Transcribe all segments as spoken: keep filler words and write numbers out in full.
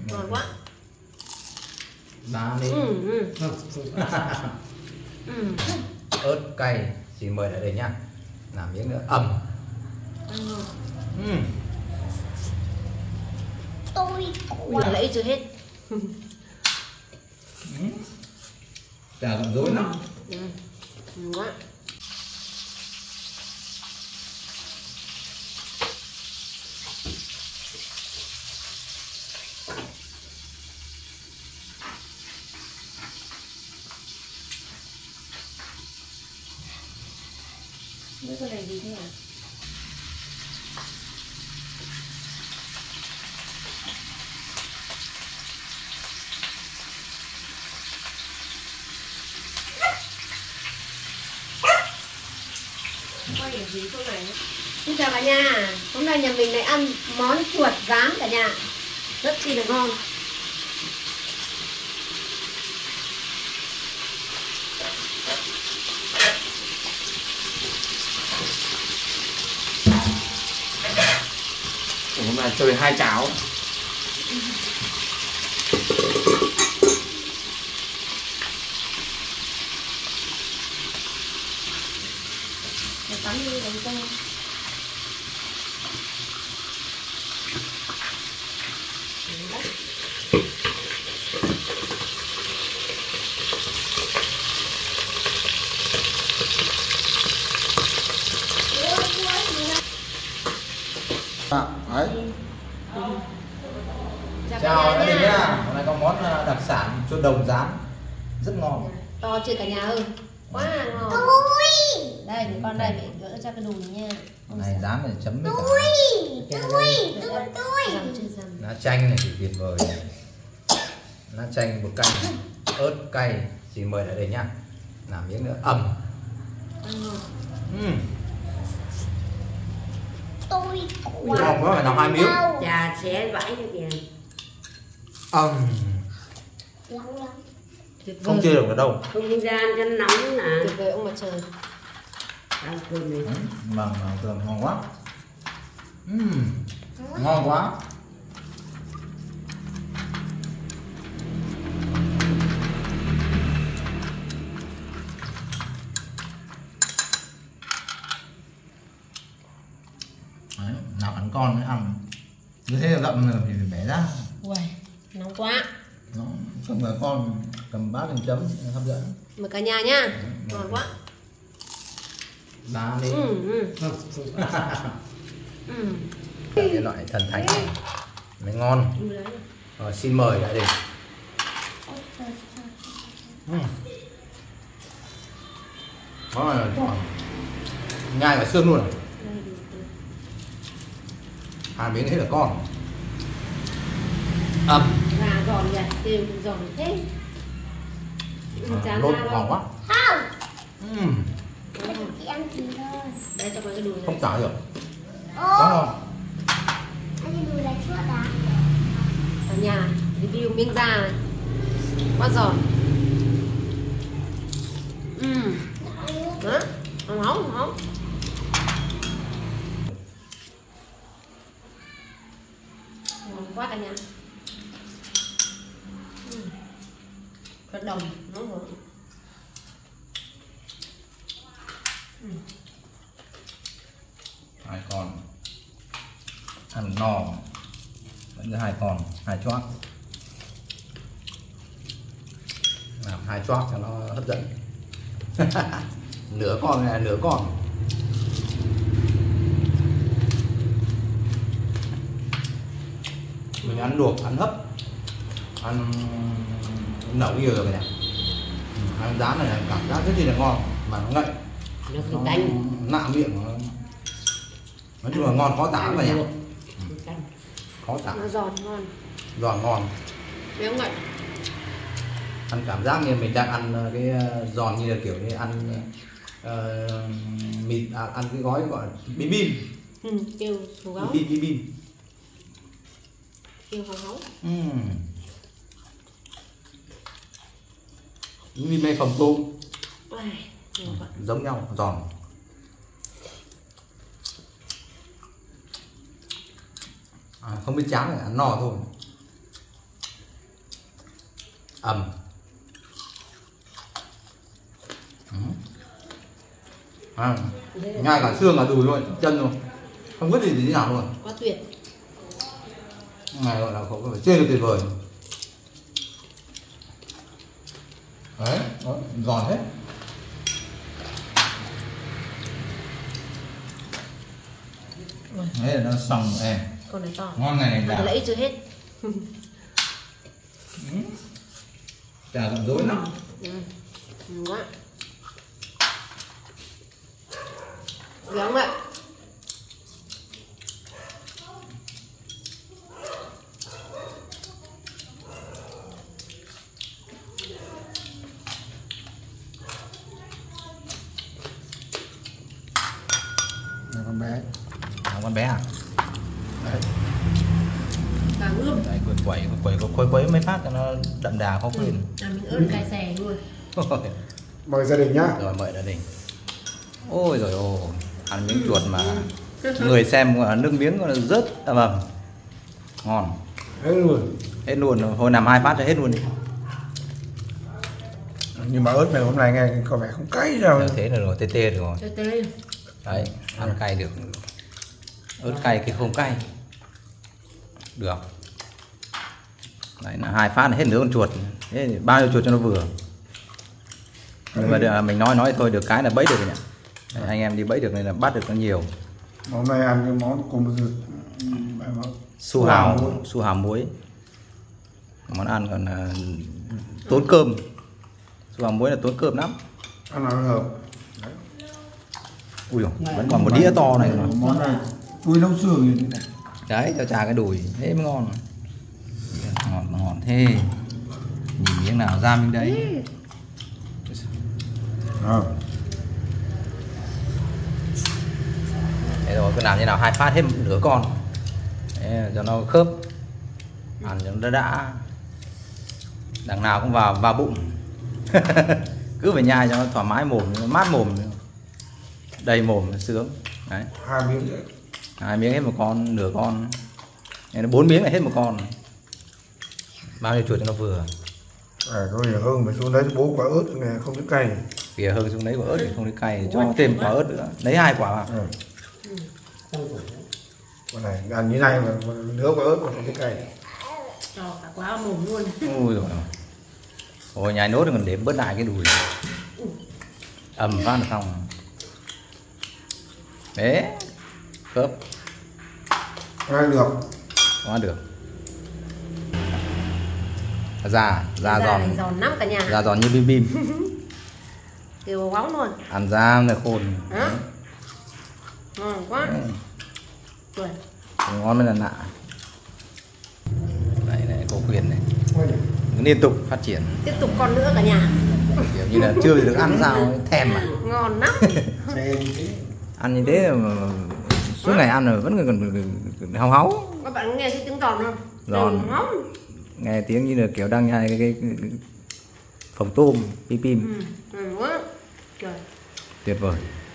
ngon quá. Đá lên. Ừ, ừ. Ừ. Ớt cay, xin mời lại đây nhá. Làm miếng nữa ẩm. Ừ. Tôi Bây giờ lấy chưa hết. Ừ. Chả giận dối lắm. Ừ. Ngon quá. Mấy cái này gì thế à? Quay điểm gì chỗ này? Xin chào cả nhà. Hôm nay nhà mình lại ăn món chuột rán cả nhà. Rất chi là ngon. Hôm nay chơi hai cháo. Để tắm đi đánh tôm. À, đấy. Ừ. Chào gia đình nhá. Hôm nay có món đặc sản chuột đồng rán rất ngon. To chưa cả nhà ơi. Quá ngon. Tôi Đây để con đây mẹ gỡ cho cái đùi nha. Hôm nay rán này chấm với Tôi cả Tôi Tôi Tôi Dằm chưa dằm. lá chanh này thì tuyệt vời. Lá chanh bột canh, ớt cay, xin mời lại đây nhá. Làm miếng nữa ẩm. Ăn ngon. Ừ. Tôi Ngon quá, phải làm hai miếng. Chà xé vãi cho kìa. Ẩm. Lắm lắm. Tuyệt vời. Không chia được ở đâu. Không gian cho nó nóng nè. Tuyệt vời ông mặt trời. Ăn cơm này. Ừ, vâng, vâng, vâng, ngon quá. Uhm, ngon quá. Đấy, nào ăn con mới ăn như thế là gặm thì phải bẻ ra. Uầy, nóng quá. Nó không là con cầm bát lên chấm hấp dẫn. Mời cả nhà nhá. Ngon quá. Đá lên. Ừ, ừ. Ừ. Cái loại thần thánh này mới ngon. Ừ, đấy. Rồi, xin mời lại đây. Ừ. Đó là tròn. Nhai cả xương luôn à? Đây, được, được. Hai miếng hết là con. Ẩm. Gà giòn nhỉ, đều giòn thế. Ừ, chán Lột ra ngon quá. Không Uhm, Tôi chỉ ăn thịt thôi. Đây cho con cái đùi này. không chả được. Ô Quá ngon. ăn cái đùi là chua đã. Cả nhà review miếng da này. Quá giòn. Ừ. Đó, hóng hóng hóng. Ngon quá cả nhà. Ừ. Rất đồng, nó vừa. Ừ. Hai con. Ăn no. Vẫn hai con, hai chót. Làm hai chót cho nó hấp dẫn. Nửa con này là nửa con. Mình ăn luộc, ăn hấp, ăn nấu nhiều rồi này. Ăn rán này cảm giác rất là ngon mà nó ngậy, Nó nó cứ canh. nạ miệng, nó... nói chung là ngon khó tả cả nhà. Cứ canh. Khó tả, Nó giòn ngon. giòn ngon. Béo ngậy. Ăn cảm giác như mình đang ăn cái giòn như là kiểu như ăn uh, mì, à, ăn cái gói gọi là bim bim. Ừ, kêu hổ gấu. Bim bim bim. Kêu hổ gấu. Uhm. Bim bim phồng tôm. Uầy, ngon quá. Giống nhau, giòn. À, không biết chán này, ăn no thôi. ẩm. À, ngay cả xương cả đùi luôn, chân luôn, không biết gì gì nào luôn. Quá tuyệt. Này gọi là không phải chơi được tuyệt vời. Đấy, nó giòn hết. Đấy là nó xong em. Con này to. Ngon này này Mà chả. lấy chưa hết. Chả giận dỗi lắm. Ừ. Ngon quá. Ngon vậy. Con bé. À, con bé à? Đấy. Vàng ươm. Đấy, quẩy quẩy quẩy quẩy quẩy mấy phát cho nó đậm đà khó quên. À, mình ớt cay xè luôn. Mời gia đình nhá. Rồi mời gia đình. Ôi rồi ôi, ăn miếng chuột mà người xem nước miếng nó rớt ầm ầm. Ngon. Hết luôn. Hết luôn, hồi làm hai phát cho hết luôn đi. Nhưng mà ớt này hôm nay nghe có vẻ không cay đâu. Thế là rồi, tê tê được rồi. Tê tê. Đấy, ăn cay được. Ớt cay cái không cay. Được. Đấy là hai phát là hết nửa con chuột. Thế thì bao nhiêu chuột cho nó vừa. Nhưng mà được, mình nói nói thôi được cái là bẫy được rồi nhỉ. Đấy, anh em đi bẫy được nên là bắt được nó nhiều. Hôm nay ăn cái món cùng Su hào, su hào muối. Món ăn còn uh, tốn cơm. Su hào muối là tốn cơm lắm. ăn nó hợp. Ui dồi, vẫn còn một đĩa to này mà. Món này chui nấu xương như thế này. Đấy, cho trà cái đùi, thế mới ngon. Ngọt ngọt thế. Nhìn miếng nào ra miếng đấy. À. Thế rồi, cứ làm như nào hai phát hết nửa con. Đấy, cho nó khớp. Ăn cho nó đã. Đằng nào cũng vào vào bụng. Cứ phải nhai cho nó thoải mái mồm, mát mồm. Đầy mồm sướng. Đấy. Hai miếng đấy. Hai miếng hết một con, nửa con. Bốn miếng là hết một con. Bao nhiêu chuột cho nó vừa. À, có gì hơn phải xuống đấy bố quả ớt này không biết cay. Kìa hơn xuống lấy quả ớt thì không lấy cay, cho thêm quả ớt nữa. Lấy hai quả vào. Ừ. Quả này ăn như này mà, mà nửa quả ớt mà không biết cay. Cho cả quá mồm luôn. Ui rồi. Ôi nhai nốt còn đếm bớt lại cái đùi. Ầm phát là xong. Đấy. Khớp. Ăn được. Có được. Da, da giòn. Giòn lắm cả nhà. Da giòn như bim bim. Kiểu bóng luôn. Ăn da là khôn. Đó. Ngon quá. Trời. Ngon mới là lạ. Đây này, cô Khuyên này. Liên tục phát triển. Tiếp tục con nữa cả nhà. Kiểu như là chưa được ăn sao thèm mà. Ngon lắm. Ăn như thế mà suốt ngày ăn rồi vẫn còn háo háo. Các bạn nghe thấy tiếng giòn không? Giòn. Ngon. Nghe tiếng như là kiểu đang nhai cái, cái, cái, cái phồng tôm pim pim. Ừ, ngon quá. Trời. Tuyệt vời.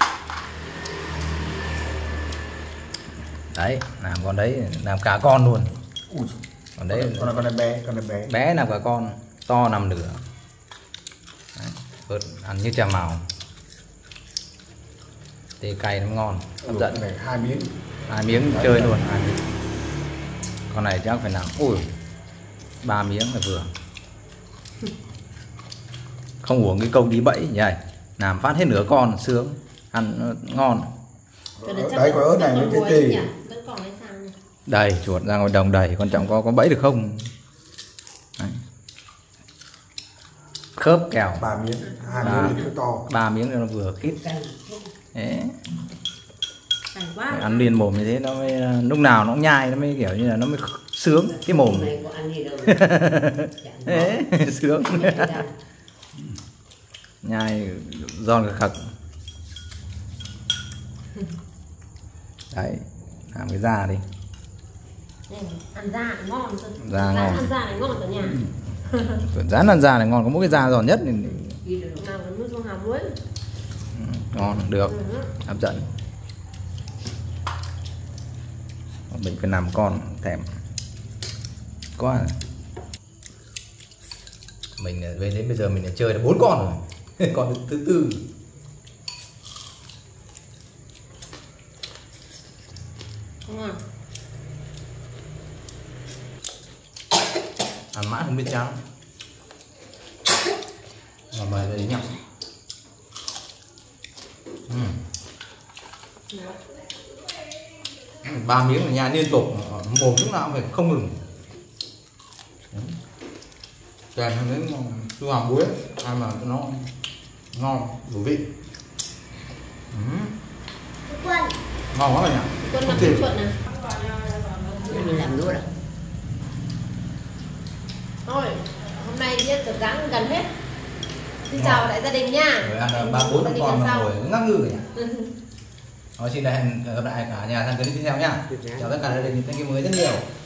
Đấy, làm con đấy làm cả con luôn. Ui. Còn đấy con này con này bé, con này bé. Bé làm cả con, to nằm nửa. Đấy, ớt ăn như chả màu. Tê cay nó ngon, hấp dẫn. Này hai miếng. Hai miếng đấy, chơi đấy. Luôn, hai miếng. Con này chắc phải làm ui ba miếng là vừa. Không uống cái công đi bẫy nhỉ. Làm phát hết nửa con sướng, ăn ngon. Đấy quả ớt này mới tê tê. Đầy chuột ra ngoài đồng đầy, quan trọng có có bẫy được không. Đấy. Khớp kèo Ba miếng, hai ba, miếng thì to. Ba miếng cho nó vừa khít. Đấy. Quá. Ăn liền mồm như thế nó mới lúc nào nó cũng nhai, nó mới kiểu như là nó mới sướng cái mồm. Đấy, sướng. Nhai giòn khật. Đấy, làm cái da đi. Ăn da ngon. Da ngon. Ăn da này ngon cả nhà. Rán ăn da này ngon, có mỗi cái da giòn nhất thì nào có nước trong hào muối. ngon được, hấp dẫn. Mình phải làm con thèm quá. Mình về đến bây giờ mình đã chơi được bốn con rồi. Còn thứ tư. Ngon. Ăn mãi không biết chán. Mà mời về đến nhậu. Uhm. Ba miếng ở nhà liên tục, mồm lúc nào cũng phải không ngừng. Kèm thêm đến su hào muối, ăn mà nó ngon, đủ vị. Uhm. Quân. Ngon quá rồi nhỉ? Quân làm cái chuột này. Mình làm nữa rồi. Thôi, hôm nay biết được dáng gần hết. Xin chào đại gia đình nha. Rồi ăn ba bốn năm con mà ngồi ngắc ngư nhỉ? Rồi xin hẹn gặp lại cả nhà sang clip tiếp theo nhá. Chào tất cả gia đình, thank you mới rất nhiều.